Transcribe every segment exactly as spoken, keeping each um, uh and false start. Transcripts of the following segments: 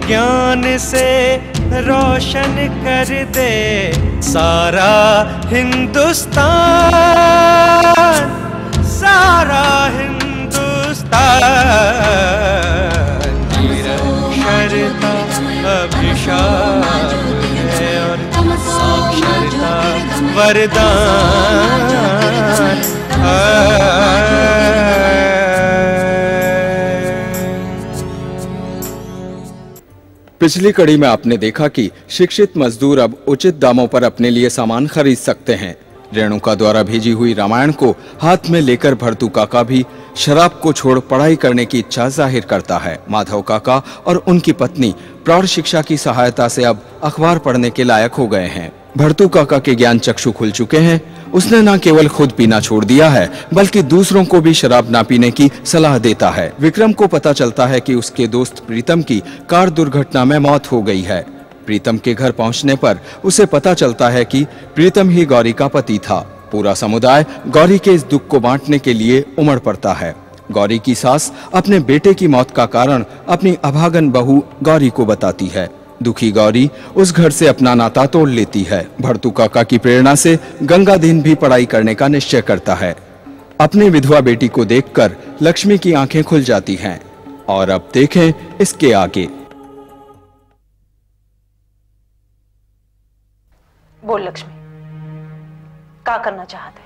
ज्ञान से रोशन कर दे सारा हिंदुस्तान, सारा हिंदुस्तान। निरक्षरता अभिशाप है और साक्षरता वरदान। पिछली कड़ी में आपने देखा कि शिक्षित मजदूर अब उचित दामों पर अपने लिए सामान खरीद सकते हैं। रेणुका द्वारा भेजी हुई रामायण को हाथ में लेकर भरतू काका भी शराब को छोड़ पढ़ाई करने की इच्छा जाहिर करता है। माधव काका और उनकी पत्नी प्रौढ़ शिक्षा की सहायता से अब अखबार पढ़ने के लायक हो गए हैं। भरतू काका के ज्ञान चक्षु खुल चुके हैं। उसने न केवल खुद पीना छोड़ दिया है बल्कि दूसरों को भी शराब ना पीने की सलाह देता है। विक्रम को पता चलता है कि उसके दोस्त प्रीतम की कार दुर्घटना में मौत हो गई है। प्रीतम के घर पहुंचने पर उसे पता चलता है कि प्रीतम ही गौरी का पति था। पूरा समुदाय गौरी के इस दुख को बांटने के लिए उमड़ पड़ता है। गौरी की सास अपने बेटे की मौत का कारण अपनी अभागन बहू गौरी को बताती है। दुखी गौरी उस घर से अपना नाता तोड़ लेती है। भरतू काका की प्रेरणा से गंगाधीन भी पढ़ाई करने का निश्चय करता है। अपनी विधवा बेटी को देखकर लक्ष्मी की आंखें खुल जाती हैं। और अब देखें इसके आगे। बोल लक्ष्मी, क्या करना चाहते?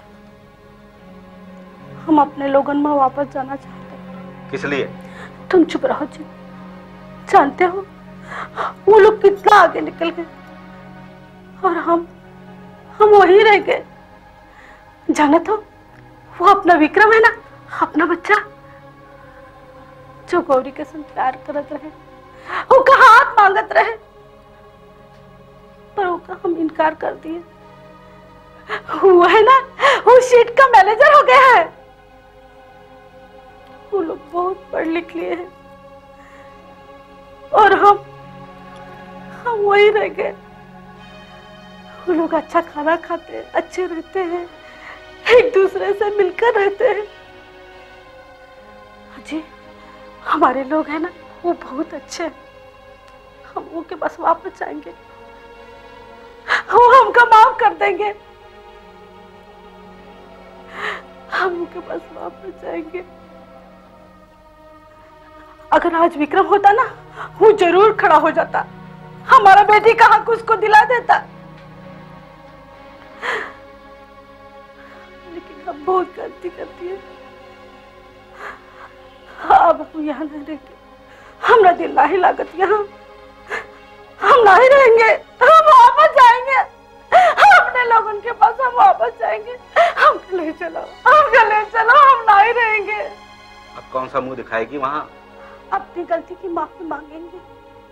हम अपने लोगन में वापस जाना चाहते हैं। किस लिए? तुम चुप रहो जी। जानते हो वो लोग कितना आगे निकल गए और हम हम वहीं रह गए। जाना तो वो अपना विक्रम है ना, अपना बच्चा जो गौरी के संग प्यार करत रहे, वो का हाथ मांगत रहे, पर वो का हम इनकार कर दिए। वो है ना, वो शीट का मैनेजर हो गया है। वो लोग बहुत पढ़ लिख लिए हैं और हम हम वही रह गए। वो लोग अच्छा खाना खाते हैं, अच्छे रहते हैं, एक दूसरे से मिलकर रहते हैं। जी हमारे लोग हैं ना, वो बहुत अच्छे हैं। हम वो के पास वापस जाएंगे, वो हमका माफ कर देंगे। हम उनके पास वापस जाएंगे। अगर आज विक्रम होता ना, वो जरूर खड़ा हो जाता, हमारा बेटी का हक उसको दिला देता। लेकिन हम बहुत गलती करती है। अब हम यहाँ नहीं रहेंगे। हमारा दिल नहीं लागत यहाँ। हम नहीं रहेंगे, हम वापस जाएंगे। अपने लोगों के पास हम वापस जाएंगे। हम ले चलो, हम ले चलो, हम नहीं रहेंगे। अब कौन सा मुंह दिखाएगी वहाँ? अपनी गलती की माफी मांगेंगे।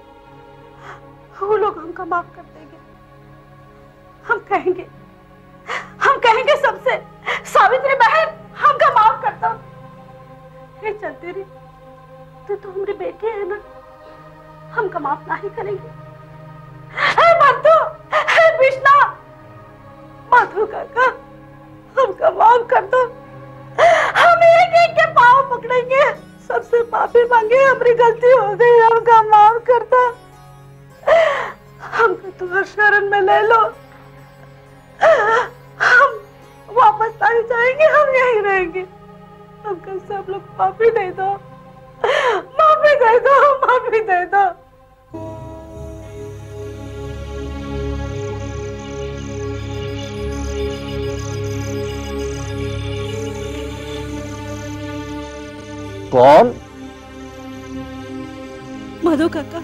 वो लोग हमका माफ कर देंगे। हम कहेंगे हम कहेंगे सबसे, सावित्री बहन हमका माफ कर दो। हे चलती रही, तो तो हमारी बेटी है ना, हमका माफ नहीं करेंगे। हे मधु, हे विष्णा, मधु काका हमका माफ कर दो। हम एक एक के पाँव पकड़ेंगे, सबसे माफी मांगे। हमारी गलती हो गई, हमका माफ कर दो। हमको तुम्हारे शरण में ले लो। हम वापस नहीं जाएंगे, हम यहीं रहेंगे। हमको सब लोग माफी दे दो, माफी दे दो, माफी दे दो। कौन? मधु काका।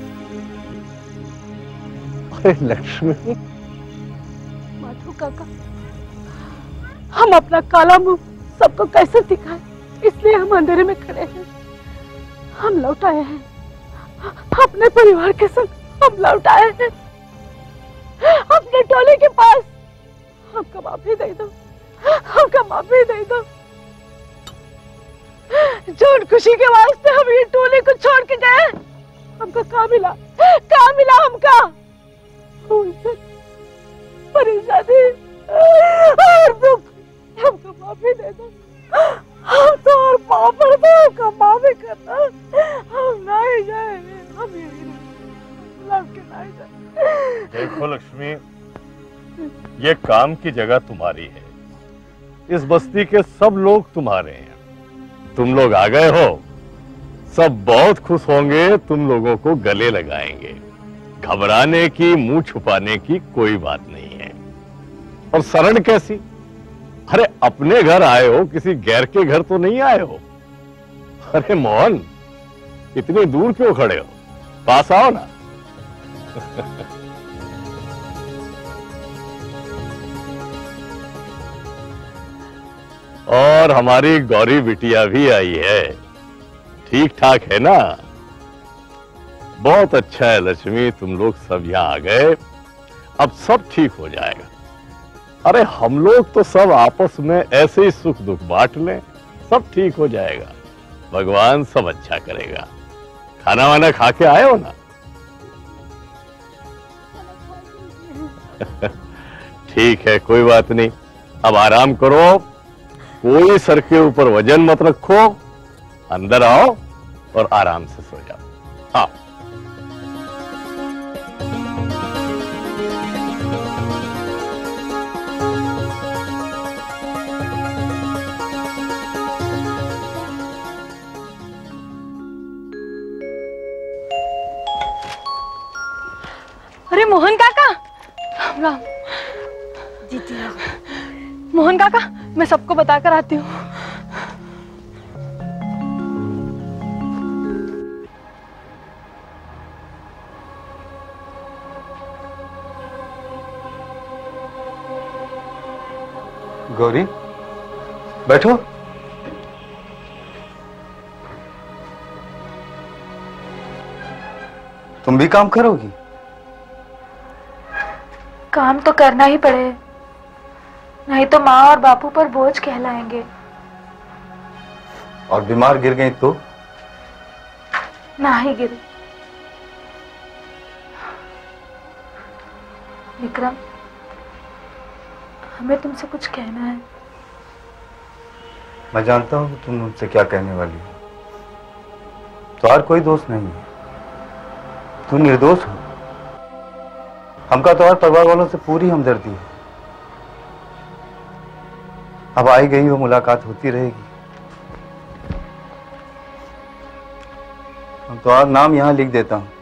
लक्ष्मी। मधु काका, हम अपना काला मुंह सबको कैसे दिखाएं, इसलिए हम अंधेरे में खड़े हैं। हम लौट आए हैं, अपने परिवार के संग हम लौट आए हैं अपने टोले के पास। हमका माफी दे दो, हमका माफी दे दो। जोन खुशी के वास्ते हम ये टोले को छोड़ के गए, हमका क्या मिला? क्या मिला हमका? परेशानी और दुख। हमको माफी दे दो। हम तो और पापड़ दो, हमका माफी करना। हम नहीं जाएंगे, हम यहीं रहेंगे। देखो लक्ष्मी, ये काम की जगह तुम्हारी है। इस बस्ती के सब लोग तुम्हारे हैं। तुम लोग आ गए हो, सब बहुत खुश होंगे, तुम लोगों को गले लगाएंगे। घबराने की, मुंह छुपाने की कोई बात नहीं है। और शरण कैसी? अरे अपने घर आए हो, किसी गैर के घर तो नहीं आए हो। अरे मोहन, इतनी दूर क्यों खड़े हो? पास आओ ना। और हमारी गौरी बिटिया भी आई है। ठीक ठाक है ना? बहुत अच्छा है लक्ष्मी, तुम लोग सब यहाँ आ गए। अब सब ठीक हो जाएगा। अरे हम लोग तो सब आपस में ऐसे ही सुख दुख बांट लें, सब ठीक हो जाएगा। भगवान सब अच्छा करेगा। खाना वाना खा के आए हो ना? ठीक है, कोई बात नहीं। अब आराम करो, कोई सर के ऊपर वजन मत रखो। अंदर आओ और आराम से सो जाओ। हाँ। अरे मोहन काका, राम राम। जीती राम। मोहन काका, मैं सबको बताकर आती हूँ। गौरी, बैठो। तुम भी काम करोगी? काम तो करना ही पड़े, नहीं तो माँ और बापू पर बोझ कहलाएंगे। और बीमार गिर गई तो? ना ही गिरी। विक्रम, हमें तुमसे कुछ कहना है। मैं जानता हूं कि तुम मुझसे क्या कहने वाली हो। तुम्हारा कोई दोष नहीं है, तुम निर्दोष हो। हमका तुम्हारे परिवार वालों से पूरी हमदर्दी है। अब आई गई हो, मुलाकात होती रहेगी। हम तुम्हारा नाम यहां लिख देता हूं।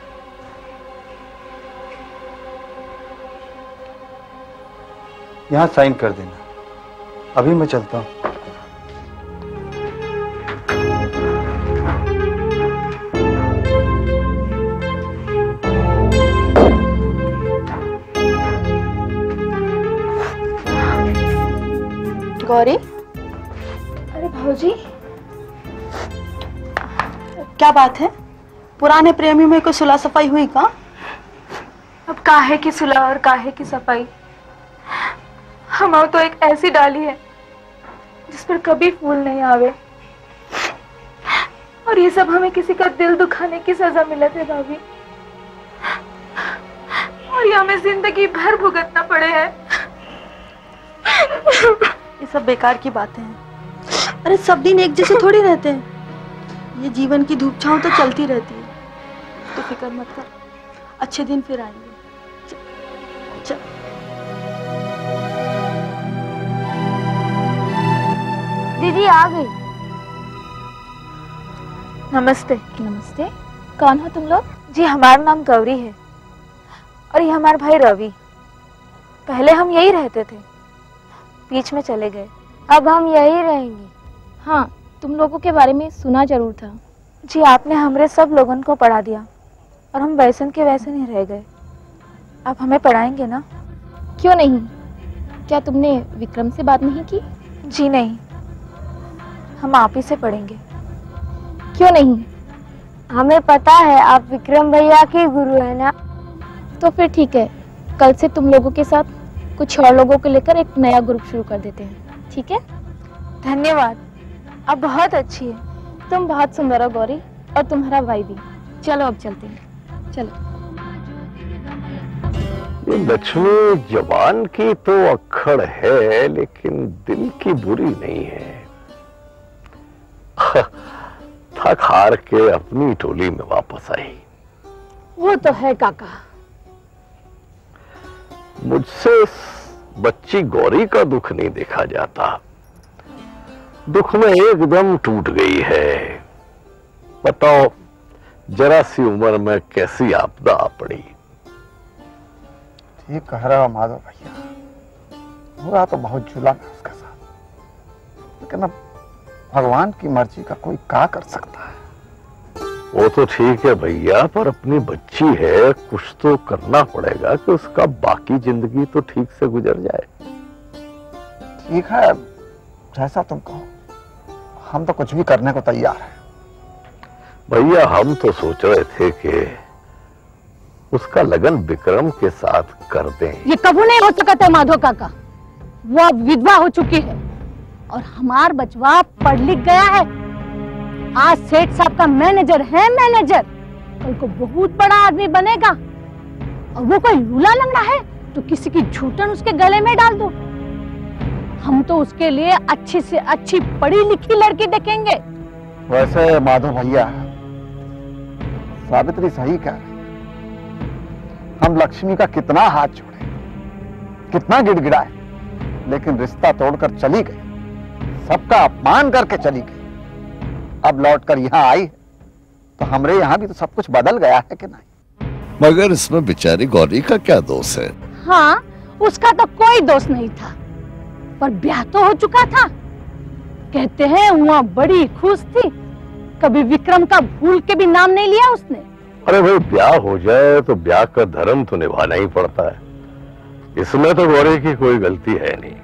यहां साइन कर देना। अभी मैं चलता हूं। गौरी, अरे भाऊजी, क्या बात है? पुराने प्रेमी में कोई सुलह सफाई हुई का? अब काहे की सुलह और काहे की सफाई। हम तो एक ऐसी डाली है जिस पर कभी फूल नहीं आवे, और ये सब हमें किसी का दिल दुखाने की सजा मिले थे भाभी, और ये हमें जिंदगी भर भुगतना पड़े हैं। ये सब बेकार की बातें हैं। अरे सब दिन एक जैसे थोड़ी रहते हैं। ये जीवन की धूप छांव तो चलती रहती है, तो फिक्र मत कर, अच्छे दिन फिर आएंगे। चल, चल। दीदी आ गई। नमस्ते। नमस्ते। कौन हो तुम लोग? जी हमारा नाम गौरी है, और ये हमारा भाई रवि। पहले हम यही रहते थे, बीच में चले गए। अब हम यही रहेंगे। हाँ, तुम लोगों के बारे में सुना जरूर था। जी आपने हमरे सब लोगों को पढ़ा दिया, और हम वैसन के वैसे नहीं रह गए। आप हमें पढ़ाएंगे ना? क्यों नहीं? क्या तुमने विक्रम से बात नहीं की? जी नहीं, हम आप ही से पढ़ेंगे। क्यों नहीं? हमें पता है आप विक्रम भैया के गुरु है ना। तो फिर ठीक है, कल से तुम लोगों के साथ कुछ और लोगों को लेकर एक नया ग्रुप शुरू कर देते हैं, ठीक है? धन्यवाद, आप बहुत अच्छी है। तुम बहुत सुंदर हो गौरी, और तुम्हारा भाई भी। चलो अब चलते हैं, चलो। ये लक्ष्मी जबान की तो अक्खड़ है, लेकिन दिल की बुरी नहीं है। थक हार के अपनी टोली में वापस आई। वो तो है काका। मुझसे बच्ची गौरी का दुख नहीं देखा जाता। दुख में एकदम टूट गई है। बताओ जरा सी उम्र में कैसी आपदा आ पड़ी। ठीक कह रहा हो माधव भैया, बुरा तो बहुत जुला है उसके साथ, लेकिन अब भगवान की मर्जी का कोई क्या कर सकता है। वो तो ठीक है भैया, पर अपनी बच्ची है, कुछ तो करना पड़ेगा कि उसका बाकी जिंदगी तो ठीक से गुजर जाए। ठीक है, जैसा तुम कहो, हम तो कुछ भी करने को तैयार हैं। भैया हम तो सोच रहे थे कि उसका लगन विक्रम के साथ कर दें। ये कभी नहीं हो सकता है माधव काका, वो अब विधवा हो चुकी है और हमार बचवा पढ़ लिख गया है। आज सेठ साहब का मैनेजर है मैनेजर, कल को बहुत बड़ा आदमी बनेगा। और वो कोई लूला लंगड़ा है तो किसी की झूठन उसके गले में डाल दो। हम तो उसके लिए अच्छी से अच्छी पढ़ी लिखी लड़की देखेंगे। वैसे माधव भैया, सावित्री सही कह रही। हम लक्ष्मी का कितना हाथ जोड़े, कितना गिड़गिड़ाए, लेकिन रिश्ता तोड़कर चली गई, सबका अपमान करके चली गई। अब लौटकर यहाँ आई तो हमरे यहाँ भी तो सब कुछ बदल गया है कि नहीं? मगर इसमें बेचारी गौरी का क्या दोष है? हाँ, उसका तो कोई दोष नहीं था, पर ब्याह तो हो चुका था। कहते हैं वहाँ बड़ी खुश थी, कभी विक्रम का भूल के भी नाम नहीं लिया उसने। अरे भाई, ब्याह हो जाए तो ब्याह का धर्म तो निभाना ही पड़ता है। इसमें तो गौरी की कोई गलती है नहीं।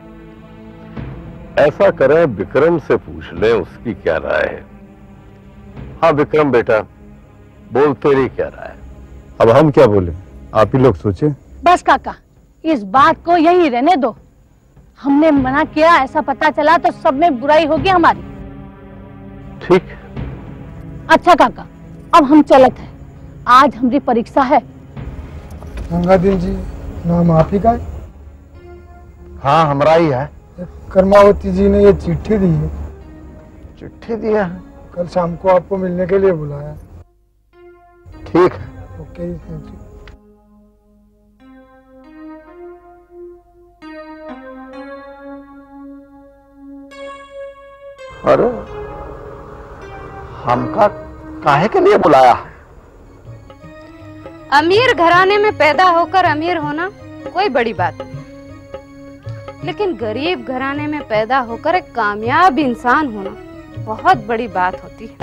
ऐसा करें, विक्रम से पूछ लें उसकी क्या राय है। हाँ विक्रम बेटा, बोल तेरी क्या राय है? अब हम क्या बोले, आप ही लोग सोचे। बस काका, इस बात को यही रहने दो। हमने मना किया, ऐसा पता चला तो सब में बुराई होगी हमारी। ठीक। अच्छा काका, अब हम चलत हैं, आज हमारी परीक्षा है। गंगाधर जी, नाम आप ही का है? हाँ, हमारा ही है। कर्मावती जी ने ये चिट्ठी दी है। चिट्ठी दिया है? कल शाम को आपको मिलने के लिए बुलाया। ठीक है। Okay, thank you. अरे हमका काहे के लिए बुलाया है? अमीर घराने में पैदा होकर अमीर होना कोई बड़ी बात नहीं, लेकिन गरीब घराने में पैदा होकर एक कामयाब इंसान होना बहुत बड़ी बात होती है।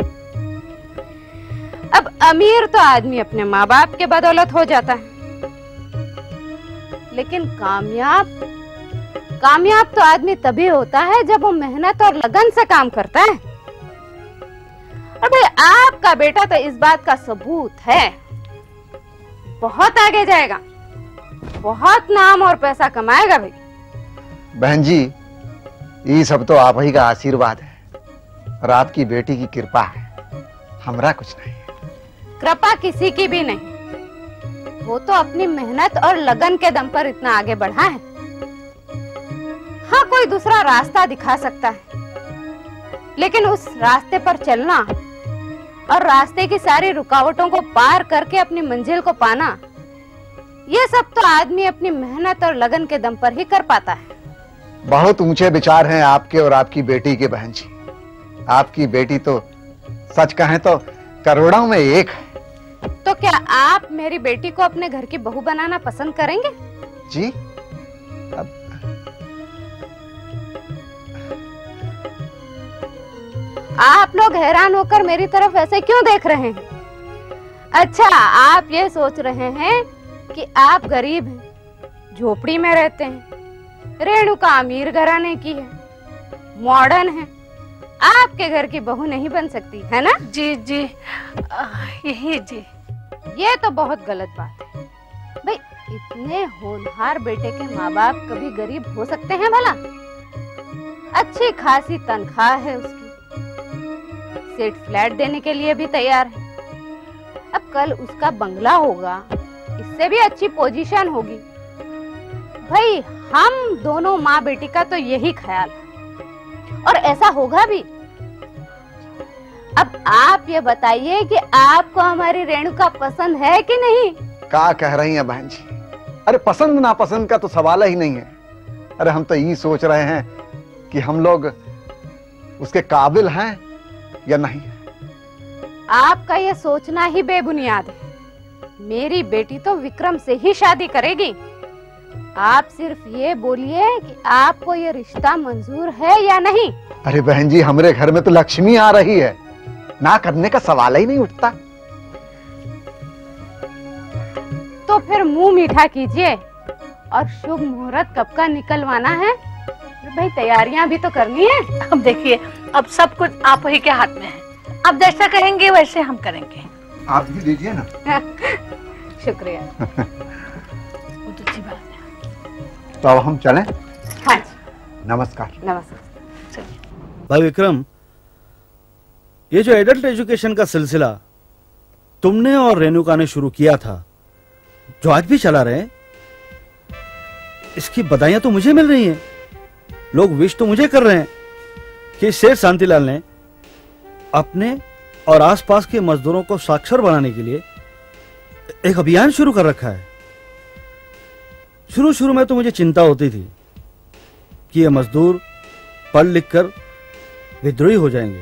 अब अमीर तो आदमी अपने माँ बाप के बदौलत हो जाता है, लेकिन कामयाब कामयाब तो आदमी तभी होता है जब वो मेहनत और लगन से काम करता है। और भाई आपका बेटा तो इस बात का सबूत है। बहुत आगे जाएगा, बहुत नाम और पैसा कमाएगा भाई। बहन जी, ये सब तो आप ही का आशीर्वाद है और आपकी बेटी की कृपा है, हमरा कुछ नहीं है। कृपा किसी की भी नहीं, वो तो अपनी मेहनत और लगन के दम पर इतना आगे बढ़ा है। हाँ, कोई दूसरा रास्ता दिखा सकता है, लेकिन उस रास्ते पर चलना और रास्ते की सारी रुकावटों को पार करके अपनी मंजिल को पाना, ये सब तो आदमी अपनी मेहनत और लगन के दम पर ही कर पाता है। बहुत ऊंचे विचार हैं आपके और आपकी बेटी के बहन जी। आपकी बेटी तो सच कहें तो करोड़ों में एक है। तो क्या आप मेरी बेटी को अपने घर की बहू बनाना पसंद करेंगे? जी, अब आप लोग हैरान होकर मेरी तरफ ऐसे क्यों देख रहे हैं? अच्छा, आप ये सोच रहे हैं कि आप गरीब हैं, झोपड़ी में रहते हैं, रेणुका अमीर घराने की है, मॉडर्न है, आपके घर की बहू नहीं बन सकती है ना? जी जी, यही जी। ये तो बहुत गलत बात है भाई। इतने होनहार बेटे के माँ बाप कभी गरीब हो सकते हैं भला? अच्छी खासी तनख्वाह है उसकी, सेठ फ्लैट देने के लिए भी तैयार है। अब कल उसका बंगला होगा, इससे भी अच्छी पोजीशन होगी। भाई हम दोनों माँ बेटी का तो यही ख्याल है और ऐसा होगा भी। अब आप ये बताइए कि आपको हमारी रेणुका पसंद है कि नहीं? क्या कह रही हैं बहन जी? अरे पसंद नापसंद का तो सवाल ही नहीं है। अरे हम तो यही सोच रहे हैं कि हम लोग उसके काबिल हैं या नहीं। आपका ये सोचना ही बेबुनियाद है। मेरी बेटी तो विक्रम से ही शादी करेगी। आप सिर्फ ये बोलिए कि आपको ये रिश्ता मंजूर है या नहीं। अरे बहन जी, हमारे घर में तो लक्ष्मी आ रही है, ना करने का सवाल ही नहीं उठता। तो फिर मुंह मीठा कीजिए और शुभ मुहूर्त कब का निकलवाना है। भाई तैयारियां भी तो करनी है। अब देखिए, अब सब कुछ आप ही के हाथ में है। अब जैसा कहेंगे वैसे हम करेंगे। आप भी दीजिए ना। शुक्रिया। बहुत अच्छी बात है। तो अब हम चलें? हाँ जी। नमस्कार। नमस्कार। भाई विक्रम, ये जो एडल्ट एजुकेशन का सिलसिला तुमने और रेणुका ने शुरू किया था, जो आज भी चला रहे हैं, इसकी बधाइयां तो मुझे मिल रही हैं। लोग विश तो मुझे कर रहे हैं कि शेर शांतिलाल ने अपने और आसपास के मजदूरों को साक्षर बनाने के लिए एक अभियान शुरू कर रखा है। शुरू शुरू में तो मुझे चिंता होती थी कि ये मजदूर पढ़ लिख कर विद्रोही हो जाएंगे,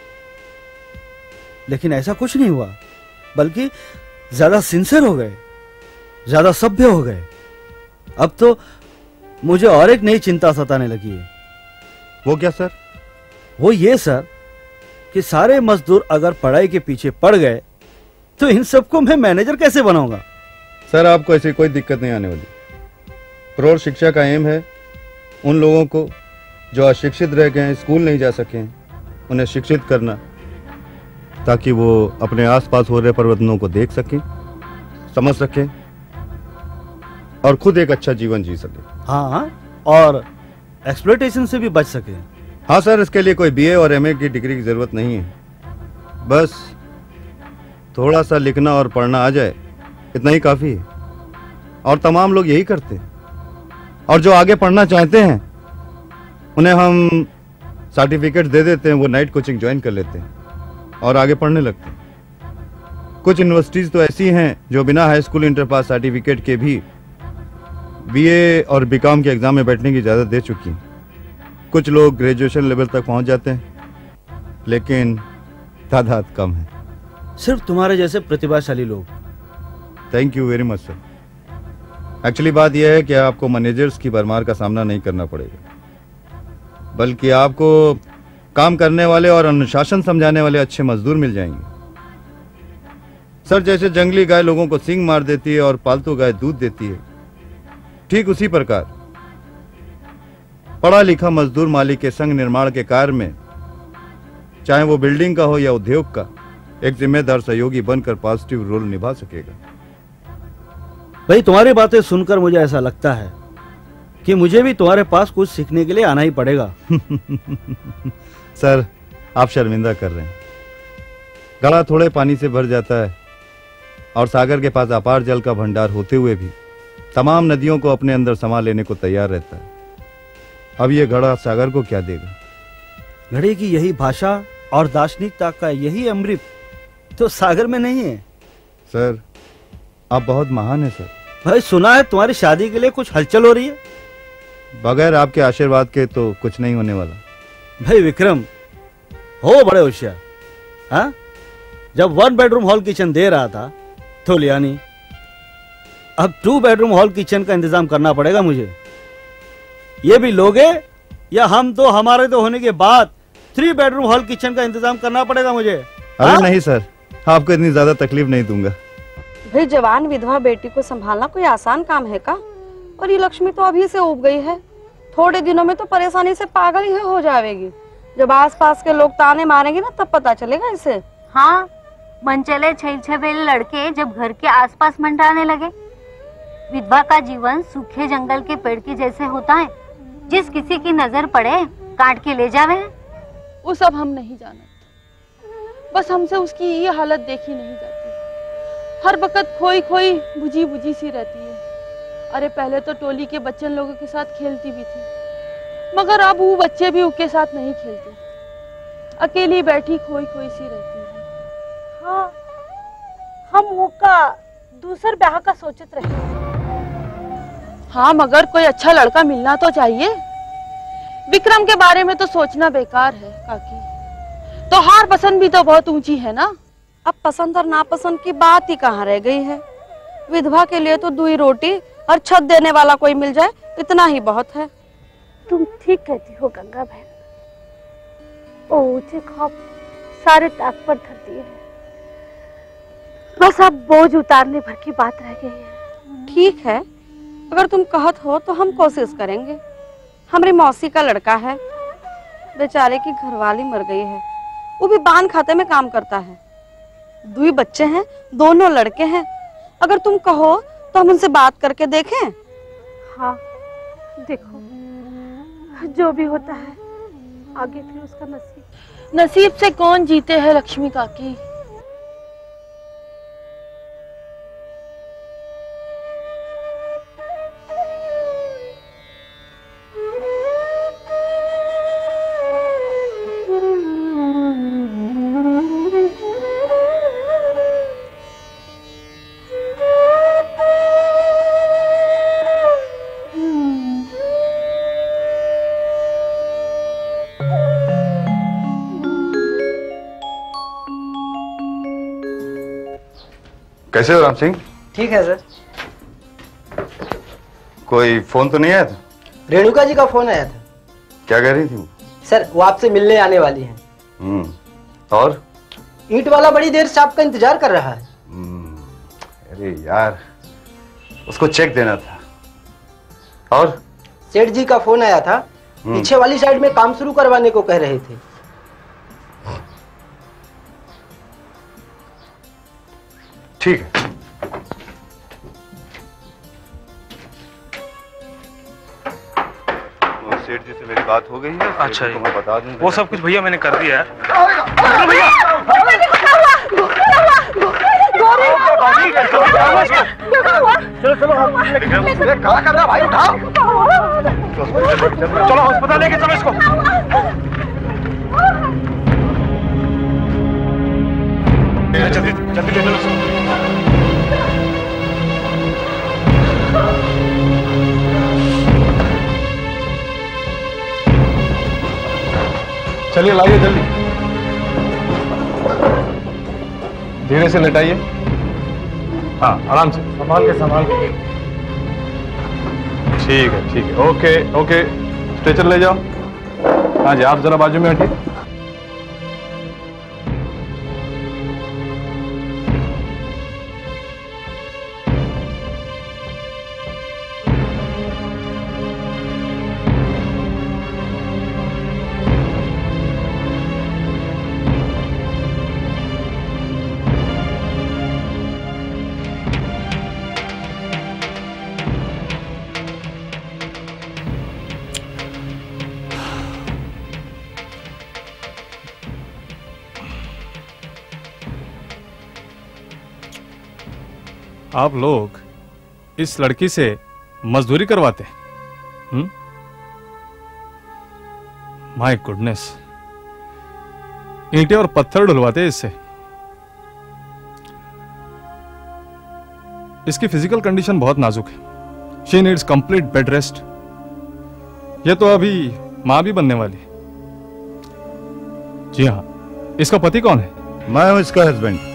लेकिन ऐसा कुछ नहीं हुआ, बल्कि ज्यादा सिंसियर हो गए, ज्यादा सभ्य हो गए। अब तो मुझे और एक नई चिंता सताने लगी है। वो क्या सर? वो ये सर कि सारे मजदूर अगर पढ़ाई के पीछे पड़ गए तो इन सबको मैं मैनेजर कैसे बनाऊंगा? सर, आपको ऐसी कोई दिक्कत नहीं आने वाली। प्रौढ़ शिक्षा का एम है उन लोगों को जो अशिक्षित रह गए हैं, स्कूल नहीं जा सके हैं, उन्हें शिक्षित करना, ताकि वो अपने आसपास हो रहे परिवर्तनों को देख सकें, समझ सकें और खुद एक अच्छा जीवन जी सके। हाँ, और एक्सप्लॉयटेशन से भी बच सके। हाँ सर, इसके लिए कोई बीए और एमए की डिग्री की जरूरत नहीं है। बस थोड़ा सा लिखना और पढ़ना आ जाए, इतना ही काफी है। और तमाम लोग यही करते हैं। और जो आगे पढ़ना चाहते हैं उन्हें हम सर्टिफिकेट दे देते हैं, वो नाइट कोचिंग ज्वाइन कर लेते हैं और आगे पढ़ने लगते हैं। कुछ यूनिवर्सिटीज तो ऐसी हैं जो बिना high school inter pass certificate के भी बीए और बीकॉम के एग्जाम में बैठने की इजाजत दे चुकी हैं। कुछ लोग ग्रेजुएशन लेवल तक पहुंच जाते हैं, लेकिन तादाद कम है। सिर्फ तुम्हारे जैसे प्रतिभाशाली लोग। Thank you very much sir. Actually बात यह है कि आपको मैनेजर्स की भरमार का सामना नहीं करना पड़ेगा, बल्कि आपको काम करने वाले और अनुशासन समझाने वाले अच्छे मजदूर मिल जाएंगे। सर, जैसे जंगली गाय लोगों को सींग मार देती है और पालतू गाय दूध देती है, ठीक उसी प्रकार पढ़ा लिखा मजदूर मालिक के संग निर्माण के कार्य में, चाहे वो बिल्डिंग का हो या उद्योग का, एक जिम्मेदार सहयोगी बनकर पॉजिटिव रोल निभा सकेगा। भाई, तुम्हारी बातें सुनकर मुझे ऐसा लगता है कि मुझे भी तुम्हारे पास कुछ सीखने के लिए आना ही पड़ेगा। सर, आप शर्मिंदा कर रहे हैं। घड़ा थोड़े पानी से भर जाता है और सागर के पास अपार जल का भंडार होते हुए भी तमाम नदियों को अपने अंदर समा लेने को तैयार रहता है। अब ये घड़ा सागर को क्या देगा? घड़े की यही भाषा और दार्शनिकता का यही अमृत तो सागर में नहीं है। सर, आप बहुत महान हैं सर। भाई, सुना है तुम्हारी शादी के लिए कुछ हलचल हो रही है। बगैर आपके आशीर्वाद के तो कुछ नहीं होने वाला। भाई विक्रम, हो बड़े होशियार। हाँ, जब वन बेडरूम हॉल किचन दे रहा था तो लिया नहीं। अब टू बेडरूम हॉल किचन का इंतजाम करना पड़ेगा मुझे। ये भी लोगे या हम तो हमारे तो होने के बाद थ्री बेडरूम हॉल किचन का इंतजाम करना पड़ेगा मुझे? अरे हाँ? नहीं सर, आपको इतनी ज्यादा तकलीफ नहीं दूंगा। भाई, जवान विधवा बेटी को संभालना कोई आसान काम है का? और ये लक्ष्मी तो अभी से उब गई है, थोड़े दिनों में तो परेशानी से पागल ही हो जाएगी। जब आसपास के लोग ताने मारेंगे ना, तब पता चलेगा इसे। हाँ, मनचले छह छबेले लड़के जब घर के आसपास मंडराने लगे। विधवा का जीवन सूखे जंगल के पेड़ के जैसे होता है, जिस किसी की नजर पड़े काट के ले जावे। वो सब हम नहीं जानते, बस हमसे उसकी ये हालत देखी नहीं जाती। हर वक्त खोई खोई बुझी बुझी सी रहती है। अरे पहले तो टोली के बच्चन लोगों के साथ खेलती भी थी, मगर अब वो बच्चे भी उसके साथ नहीं खेलते। अकेली बैठी खोई खोई सी रहती है। हाँ, हम उसका दूसर ब्याह का सोचत रहे, हाँ मगर कोई अच्छा लड़का मिलना तो चाहिए। विक्रम के बारे में तो सोचना बेकार है काकी। तो हार पसंद भी तो बहुत ऊंची है ना। अब पसंद और नापसंद की बात ही कहाँ रह गई है। विधवा के लिए तो दुई रोटी और छत देने वाला कोई मिल जाए इतना ही बहुत है। तुम ठीक कहती हो गंगा बहन। ओ ऊंचे ख्वाब सारे ताक पर धर दिए हैं। बस अब बोझ उतारने भर की बात रह गई है। ठीक है, अगर तुम कहत हो तो हम कोशिश करेंगे। हमारी मौसी का लड़का है, बेचारे की घरवाली मर गई है, वो भी बांध खाते में काम करता है। दो बच्चे हैं, दोनों लड़के हैं। अगर तुम कहो तो हम उनसे बात करके देखें। हाँ देखो, जो भी होता है आगे फिर उसका नसीब। नसीब से कौन जीते हैं लक्ष्मी काकी। कैसे हो राम सिंह? ठीक है सर। कोई फोन तो नहीं आया था? रेणुका जी का फोन आया था। क्या कह रही थी वो? सर वो आपसे मिलने आने वाली हैं। हम्म, और? ईंट वाला बड़ी देर से आपका इंतजार कर रहा है। अरे यार, उसको चेक देना था। और? सेठ जी का फोन आया था, पीछे वाली साइड में काम शुरू करवाने को कह रहे थे। ठीक है। सेठ जी से मेरी बात हो गई है। अच्छा तो मैं बता दूंगा। वो सब कुछ भैया मैंने कर दिया है। चलो चलो, कहाँ कर रहा भाई, उठाओ। चलो अस्पताल लेके चलो इसको। जल्दी जल्दी ले चलो इसको। चलिए लाइए जल्दी, धीरे से लेटाइए। हाँ आराम से, संभाल के संभाल के। ठीक है ठीक है, ओके ओके। स्ट्रेचर ले जाओ। हाँ जी, आप जरा बाजू में हटिए। आप लोग इस लड़की से मजदूरी करवाते हैं? हम्म? माय गुडनेस, ईंटें और पत्थर ढुलवाते हैं इससे। इसकी फिजिकल कंडीशन बहुत नाजुक है। She needs complete bed rest. यह तो अभी मां भी बनने वाली है। जी हाँ, इसका पति कौन है? मैं हूं इसका हस्बैंड।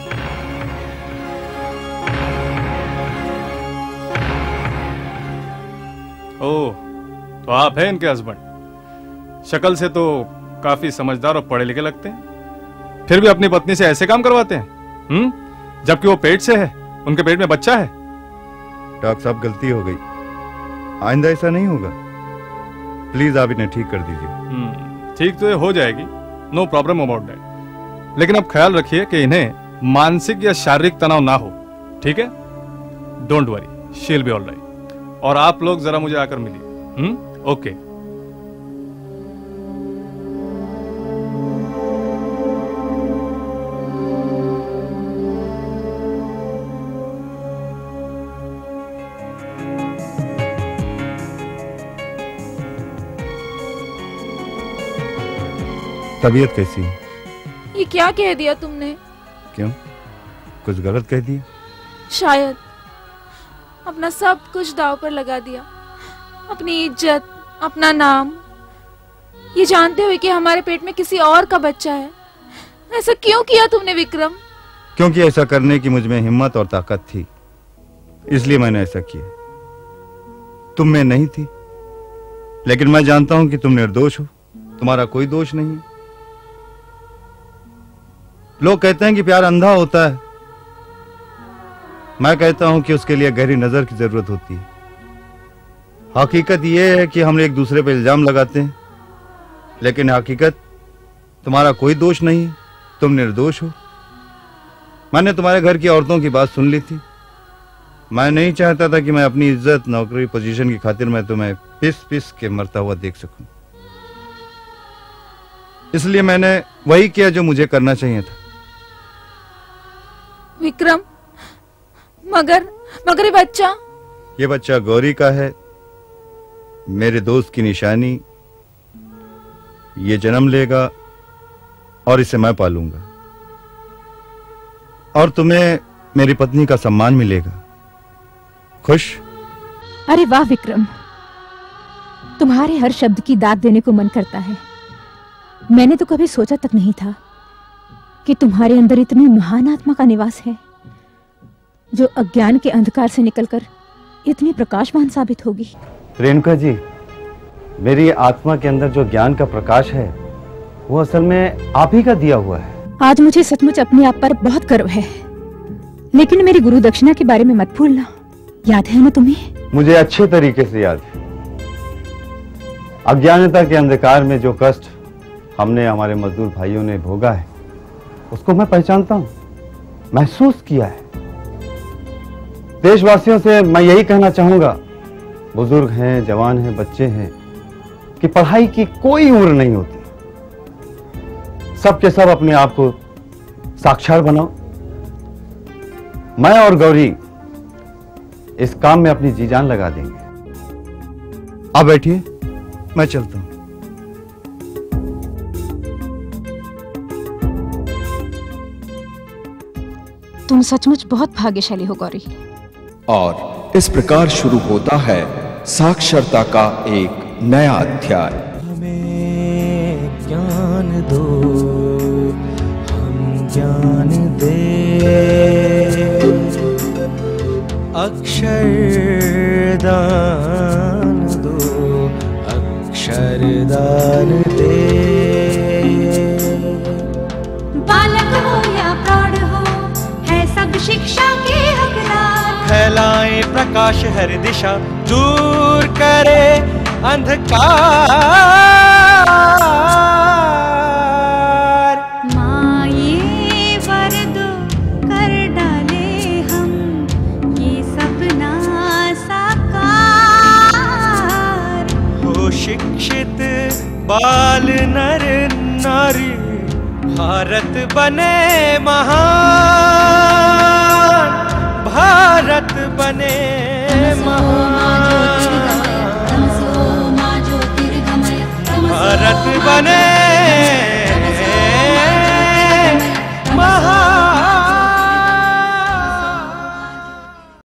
ओह, तो आप हैं इनके हस्बैंड। शक्ल से तो काफी समझदार और पढ़े लिखे लगते हैं, फिर भी अपनी पत्नी से ऐसे काम करवाते हैं। हम्म, जबकि वो पेट से है, उनके पेट में बच्चा है। डॉक्टर साहब, गलती हो गई, आइंदा ऐसा नहीं होगा। प्लीज आप इन्हें ठीक कर दीजिए। ठीक तो ये हो जाएगी, नो प्रॉब्लम अबाउट दैट। लेकिन अब ख्याल रखिए कि इन्हें मानसिक या शारीरिक तनाव ना हो, ठीक है? Don't worry, she will be all right. और आप लोग जरा मुझे आकर मिलिए। Hmm, okay. तबीयत कैसी है? ये क्या कह दिया तुमने? क्यों, कुछ गलत कह दिया? शायद अपना सब कुछ दांव पर लगा दिया। अपनी इज्जत, अपना नाम, ये जानते हुए कि हमारे पेट में किसी और का बच्चा है। ऐसा क्यों किया तुमने विक्रम? क्योंकि ऐसा करने की मुझ में हिम्मत और ताकत थी, इसलिए मैंने ऐसा किया। तुम में नहीं थी, लेकिन मैं जानता हूं कि तुम निर्दोष हो, तुम्हारा कोई दोष नहीं है। लोग कहते हैं कि प्यार अंधा होता है, मैं कहता हूं कि उसके लिए गहरी नजर की जरूरत होती है। हकीकत यह है कि हम एक दूसरे पर इल्जाम लगाते हैं, लेकिन हकीकत तुम्हारा कोई दोष नहीं है, तुम निर्दोष हो। मैंने तुम्हारे घर की औरतों की बात सुन ली थी। मैं नहीं चाहता था कि मैं अपनी इज्जत, नौकरी, पोजीशन की खातिर मैं तुम्हें पिस पिस के मरता हुआ देख सकूं। इसलिए मैंने वही किया जो मुझे करना चाहिए था। विक्रम, मगर मगर ये बच्चा ये बच्चा गौरी का है, मेरे दोस्त की निशानी। ये जन्म लेगा और इसे मैं पालूंगा, और तुम्हें मेरी पत्नी का सम्मान मिलेगा। खुश? अरे वाह विक्रम, तुम्हारे हर शब्द की दाद देने को मन करता है। मैंने तो कभी सोचा तक नहीं था कि तुम्हारे अंदर इतनी महान आत्मा का निवास है, जो अज्ञान के अंधकार से निकलकर इतनी प्रकाशवान साबित होगी। रेणुका जी, मेरी आत्मा के अंदर जो ज्ञान का प्रकाश है, वो असल में आप ही का दिया हुआ है। आज मुझे सचमुच अपने आप पर बहुत गर्व है, लेकिन मेरी गुरु दक्षिणा के बारे में मत भूलना। याद है ना तुम्हें? मुझे अच्छे तरीके से याद है। अज्ञानता के अंधकार में जो कष्ट हमने, हमारे मजदूर भाइयों ने भोगा है, उसको मैं पहचानता हूं, महसूस किया है। देशवासियों से मैं यही कहना चाहूंगा, बुजुर्ग हैं, जवान हैं, बच्चे हैं, कि पढ़ाई की कोई उम्र नहीं होती। सब के सब अपने आप को साक्षर बनाओ। मैं और गौरी इस काम में अपनी जी जान लगा देंगे। आप बैठिए, मैं चलता हूं। तुम सचमुच बहुत भाग्यशाली हो गौरी। और इस प्रकार शुरू होता है साक्षरता का एक नया अध्याय। हमें ज्ञान दो, हम ज्ञान दे, अक्षर दान दो, अक्षर दान दे। बालक हो या प्रौढ़ हो, है सब शिक्षा के हकदार। फैलाए प्रकाश हर दिशा, दूर करे अंधकार। माँ ये वर दो, कर डाले हम ये सपना साकार। हो शिक्षित बाल नर नारी, भारत बने महान, भारत बने महान।